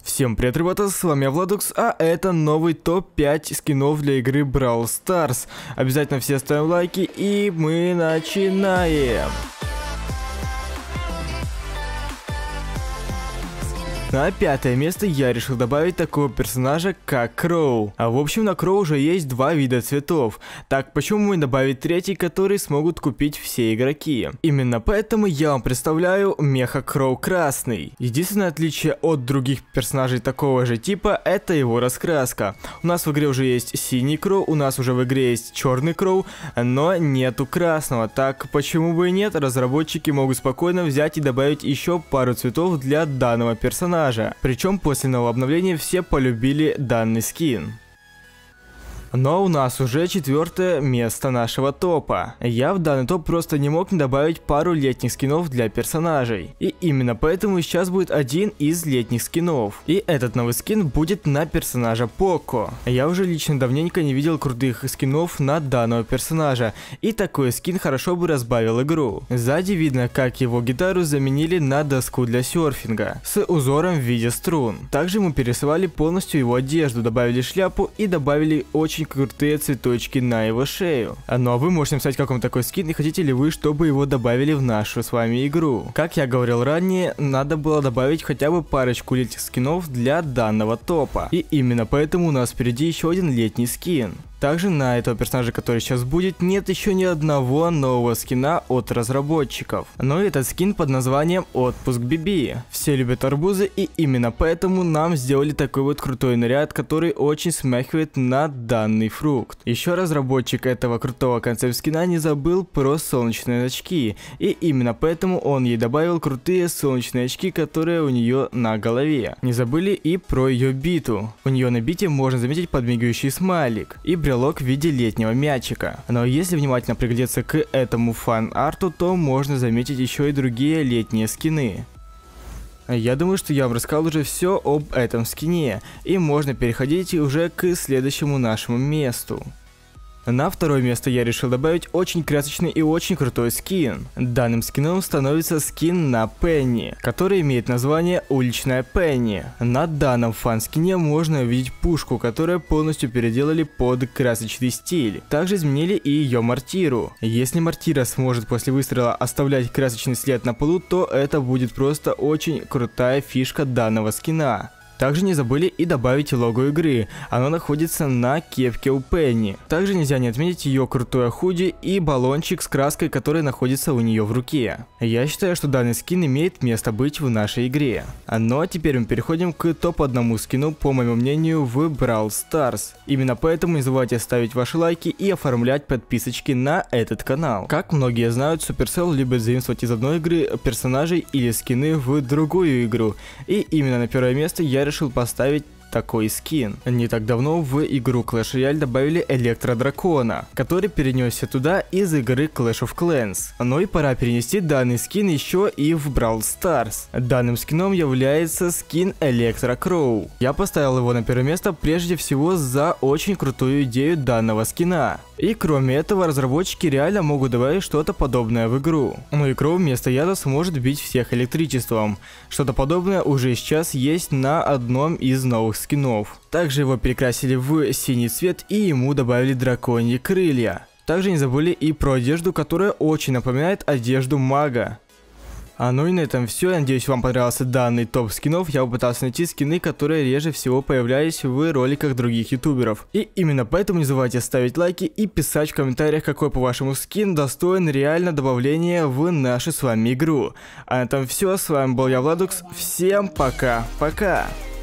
Всем привет, ребята, с вами я, Владукс, а это новый топ-5 скинов для игры Brawl Stars. Обязательно все ставим лайки, и мы начинаем. На пятое место я решил добавить такого персонажа, как Кроу. А в общем, на Кроу уже есть два вида цветов. Так почему не добавить третий, который смогут купить все игроки? Именно поэтому я вам представляю Меха Кроу Красный. Единственное отличие от других персонажей такого же типа — это его раскраска. У нас в игре уже есть синий Кроу, у нас уже в игре есть черный Кроу, но нету красного. Так почему бы и нет? Разработчики могут спокойно взять и добавить еще пару цветов для данного персонажа. Причем после нового обновления все полюбили данный скин. Но у нас уже четвертое место нашего топа. Я в данный топ просто не мог не добавить пару летних скинов для персонажей. И именно поэтому сейчас будет один из летних скинов. И этот новый скин будет на персонажа Поко. Я уже лично давненько не видел крутых скинов на данного персонажа. И такой скин хорошо бы разбавил игру. Сзади видно, как его гитару заменили на доску для серфинга с узором в виде струн. Также мы перерисовали полностью его одежду, добавили шляпу и добавили очень крутые цветочки на его шею. Ну а вы можете написать, как вам такой скин и хотите ли вы, чтобы его добавили в нашу с вами игру. Как я говорил ранее, надо было добавить хотя бы парочку летних скинов для данного топа. И именно поэтому у нас впереди еще один летний скин. Также на этого персонажа, который сейчас будет, нет еще ни одного нового скина от разработчиков. Но этот скин под названием Отпуск Биби. Все любят арбузы, и именно поэтому нам сделали такой вот крутой наряд, который очень смахивает на данный фрукт. Еще разработчик этого крутого концепт-скина не забыл про солнечные очки, и именно поэтому он ей добавил крутые солнечные очки, которые у нее на голове. Не забыли и про ее биту. У нее на бите можно заметить подмигивающий смайлик и брелок в виде летнего мячика. Но если внимательно приглядеться к этому фан-арту, то можно заметить еще и другие летние скины. Я думаю, что я вам рассказал уже все об этом скине, и можно переходить уже к следующему нашему месту. На второе место я решил добавить очень красочный и очень крутой скин. Данным скином становится скин на Пенни, который имеет название Уличная Пенни. На данном фан-скине можно увидеть пушку, которую полностью переделали под красочный стиль. Также изменили и ее мортиру. Если мортира сможет после выстрела оставлять красочный след на полу, то это будет просто очень крутая фишка данного скина. Также не забыли и добавить лого игры, оно находится на кепке у Пенни. Также нельзя не отметить ее крутое худи и баллончик с краской, который находится у нее в руке. Я считаю, что данный скин имеет место быть в нашей игре. Ну а теперь мы переходим к топ-1 скину, по моему мнению, в Brawl Stars. Именно поэтому не забывайте ставить ваши лайки и оформлять подписочки на этот канал. Как многие знают, Supercell любит заимствовать из одной игры персонажей или скины в другую игру. И именно на первое место я решил поставить такой скин. Не так давно в игру Clash Royale добавили Электродракона, который перенесся туда из игры Clash of Clans. Но и пора перенести данный скин еще и в Brawl Stars. Данным скином является скин Электро Кроу. Я поставил его на первое место прежде всего за очень крутую идею данного скина. И кроме этого, разработчики реально могут добавить что-то подобное в игру. Ну и Кроу вместо яда сможет бить всех электричеством. Что-то подобное уже сейчас есть на одном из новых скинов. Также его перекрасили в синий цвет и ему добавили драконьи крылья. Также не забыли и про одежду, которая очень напоминает одежду мага. Ну и на этом все. Я надеюсь, вам понравился данный топ скинов. Я попытался найти скины, которые реже всего появлялись в роликах других ютуберов. И именно поэтому не забывайте ставить лайки и писать в комментариях, какой по вашему скин достоин реально добавления в нашу с вами игру. А на этом все. С вами был я, Владукс. Всем пока-пока.